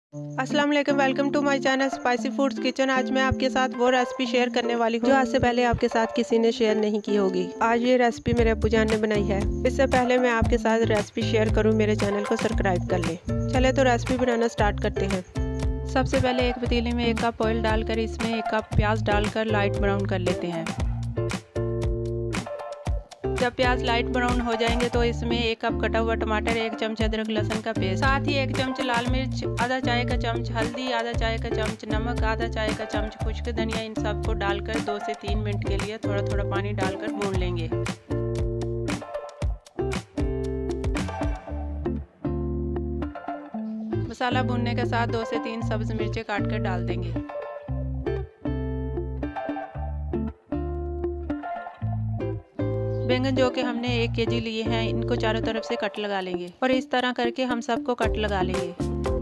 अस्सलाम वालेकुम, welcome to my channel spicy foods kitchen. आज मैं आपके साथ वो रेसिपी शेयर करने वाली हूँ जो आज से पहले आपके साथ किसी ने शेयर नहीं की होगी। आज ये रेसिपी मेरे अब्बू जान ने बनाई है। इससे पहले मैं आपके साथ रेसिपी शेयर करूँ, मेरे चैनल को सब्सक्राइब कर लें। चले तो रेसिपी बनाना स्टार्ट करते हैं। सबसे पहले एक पतीले में 1 कप ऑयल डालकर इसमें 1 कप प्याज डालकर लाइट ब्राउन कर लेते हैं। जब प्याज लाइट ब्राउन हो जाएंगे तो इसमें 1 कप कटा हुआ टमाटर, 1 चम्मच अदरक लहसुन का पेस्ट, साथ ही 1 चम्मच लाल मिर्च, आधा चाय का चम्मच हल्दी, आधा चाय का चम्मच नमक, आधा चाय का चम्मच खुश्क धनिया, इन सबको डालकर 2 से 3 मिनट के लिए थोड़ा थोड़ा पानी डालकर भून लेंगे। मसाला भूनने के साथ 2 से 3 सब्ज मिर्चें काट कर डाल देंगे। बैंगन जो कि हमने 1 केजी लिए हैं, इनको चारों तरफ से कट लगा लेंगे और इस तरह करके हम सबको कट लगा लेंगे।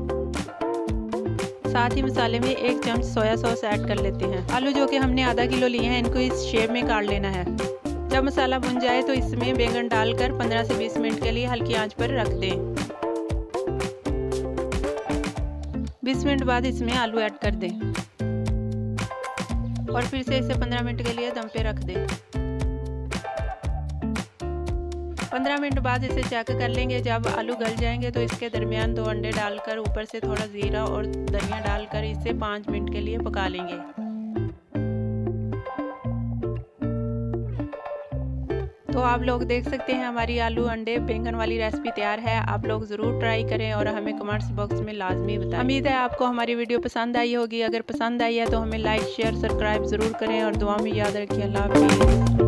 साथ ही मसाले में 1 चम्मच सोया सॉस ऐड कर लेते हैं। आलू जो कि हमने आधा किलो लिए हैं, इनको इस शेप में काट लेना है। जब मसाला भुन जाए तो इसमें बैंगन डालकर 15 से 20 मिनट के लिए हल्की आंच पर रख दें। 20 मिनट बाद इसमें आलू ऐड कर दें और फिर से इसे 15 मिनट के लिए दम पे रख दें। 15 मिनट बाद इसे चेक कर लेंगे। जब आलू गल जाएंगे तो इसके दरमियान 2 अंडे डालकर ऊपर से थोड़ा जीरा और धनिया डालकर इसे 5 मिनट के लिए पका लेंगे। तो आप लोग देख सकते हैं हमारी आलू अंडे बैंगन वाली रेसिपी तैयार है। आप लोग ज़रूर ट्राई करें और हमें कमेंट्स बॉक्स में लाजमी बताएं। उम्मीद है आपको हमारी वीडियो पसंद आई होगी। अगर पसंद आई है तो हमें लाइक शेयर सब्सक्राइब ज़रूर करें और दुआ में याद रखिए। अल्लाह हाफ़िज़।